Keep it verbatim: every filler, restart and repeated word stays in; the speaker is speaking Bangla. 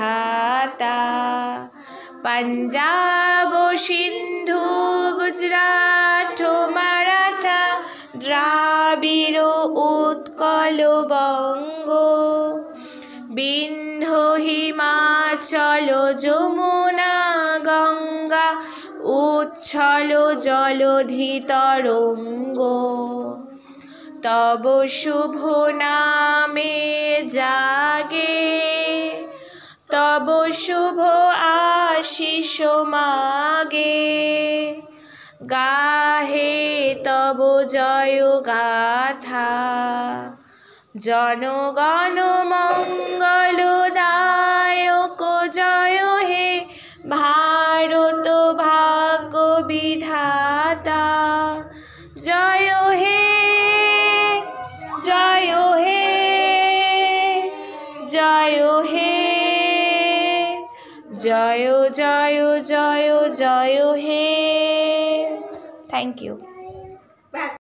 বিধাতা। পাঞ্জাব সিন্ধু গুজরাট মারাঠা দ্রাবিড় উৎকল বঙ্গ, বিন্ধ্য হিমাচল যমুনা গঙ্গা উচ্ছল জলধি তরঙ্গ। তব শুভ নামে জাগে, তব শুভ আশিস মাগে, গাহে তব জয় গাথা। জনগণ মঙ্গলদায়ক জয় হে ভারত ভাগ্য বিধাতা। জয় হে জয় হে জয় হে জয় জয় জয় জয় হে। Thank you.